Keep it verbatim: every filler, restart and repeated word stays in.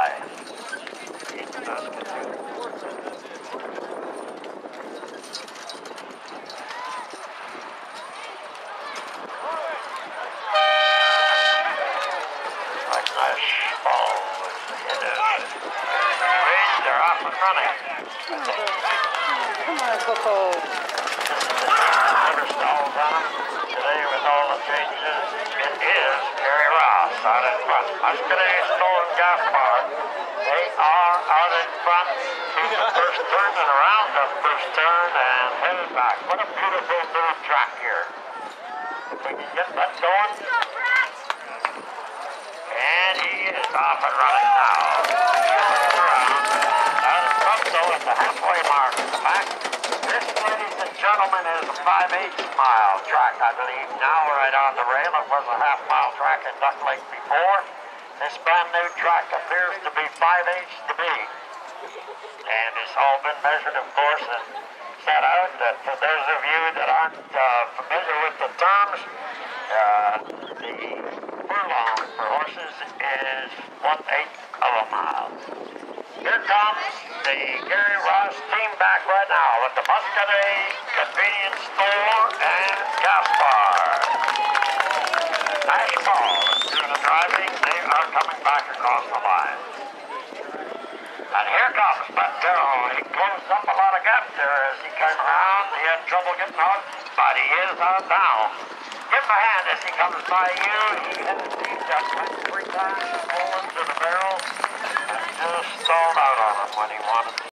lie. In Saskatoon. Like nice fall with the end of it. Rays are off and running. Come on, Coco. Never stalls on them. Today with all the changes, it is Gary Ross out in front. Muscadet, Stoll, and Gaspar. They are out in front through the first turn and around the first turn and headed back. What a beautiful new track here. If we can get that going. And he is off and running now. Out in front though at the halfway mark in the back. This, ladies and gentlemen, is a five eighths mile track, I believe. Now right on the rail. It was a half mile track in Duck Lake before. This brand new track appears to be five eighths to be. And it's all been measured, of course, and set out. That for those of you that aren't uh, familiar with the terms, uh, the furlong for horses is one eighth of a mile. Here comes the Gary Ross team back right now with the Muscadet Convenience Store and Gaspar. Nice ball. Through the driving, they are coming back across the line. And here comes Gareau. He closed up a lot of gaps there as he came around. He had trouble getting out, but he is out now. Give him a hand as he comes by you. He has seen just went three times and pulled into the barrel and just stalled out on him when he wanted to.